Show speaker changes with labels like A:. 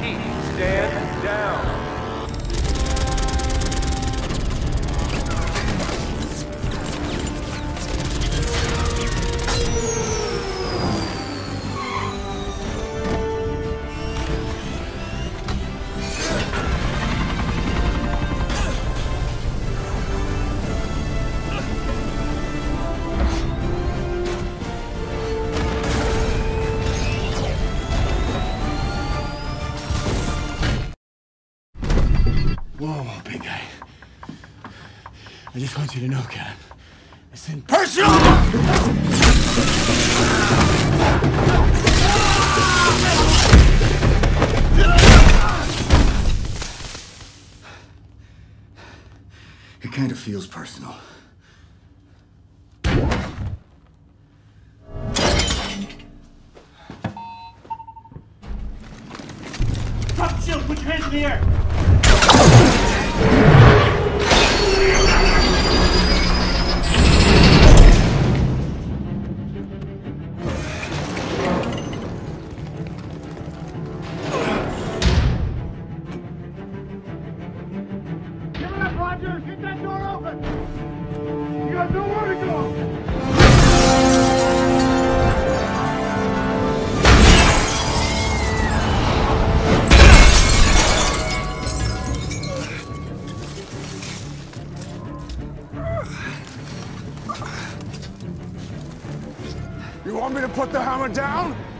A: repeat, stand down.
B: Whoa, big guy. I just want you to know, Cap. It's impersonal! It kind of feels personal.
C: Drop the shield! Put your hands in the air! Give it up, Roger! Get that door open! You got nowhere to go!
B: You want me to put the hammer down?